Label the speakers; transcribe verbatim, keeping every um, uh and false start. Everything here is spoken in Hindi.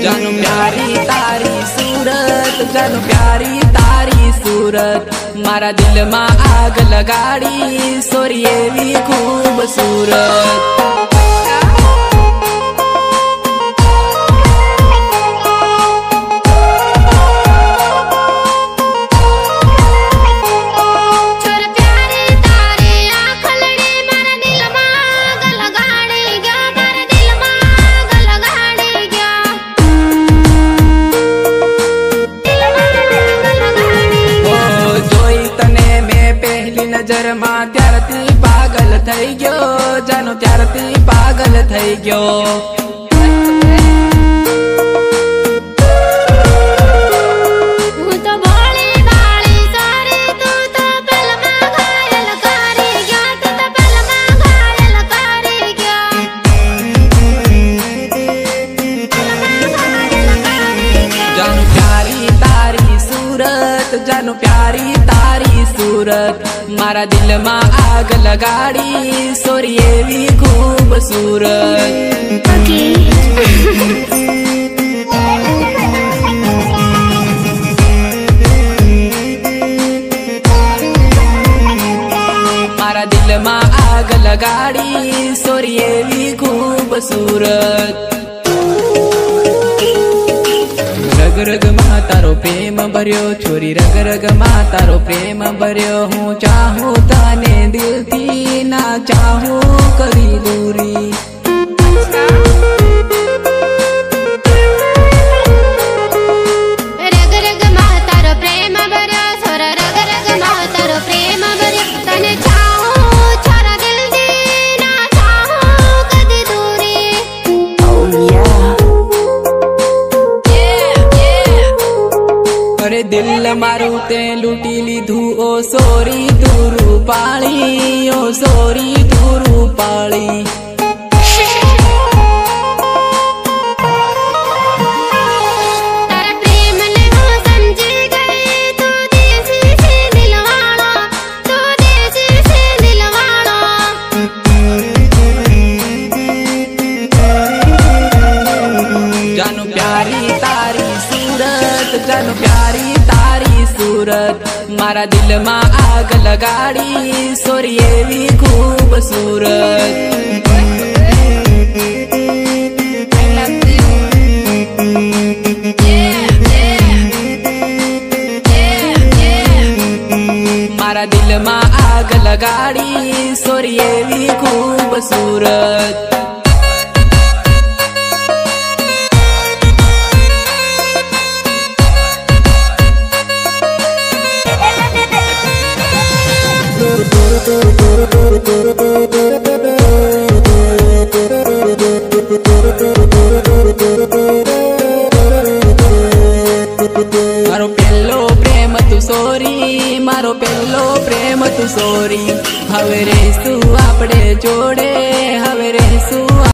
Speaker 1: जानू प्यारी तारी सूरत, जानू प्यारी तारी सूरत, मारा दिल में आग लगाड़ी सोरी एवी खूबसूरत। नजर में त्यारती पागल थई गयो, जानो त्यारती पागल थई गयो। जानू प्यारी तारी सूरत, जानू प्यारी तारी सूरत, मारा दिल में आग लगाड़ी सोरी एवी खूबसूरत। मारा दिल में आग लगाड़ी सोरी एवी खूबसूरत। रग रग मा तारो प्रेम भर्यो छोरी, रग रग मा तारो प्रेम भर्यो। हूँ चाहूँ ताने दिल थी ना चाहूँ करी दूरी।
Speaker 2: रग रग मा तारो प्रेम भर्यो छोरा, रग रग मा तारो प्रेम भर्यो। तने चाहूँ छोरा दिल थी ना चाहूँ कदी दूरी।
Speaker 1: oh, yeah. अरे दिल मारू ते लूटी लीधू ओ सोरी तू रूपाली, ओ सोरी तू रूपाली।
Speaker 2: तारा प्रेम ने वो समझी गई, तू देसी से दिलवाना, तू देसी से दिलवाना।
Speaker 1: जानू प्यारी तारी सूरत, जानू प्यारी तारी सूरत, मारा दिल में आग लगाड़ी सोरी एवी खूबसूरत। मारा दिल में आग लगाड़ी सोरी एवी खूबसूरत। मारो पेलो प्रेम तू सोरी, मारो पेलो प्रेम तू सोरी। हवे रेसू आपड़े जोड़े, हवे रेसू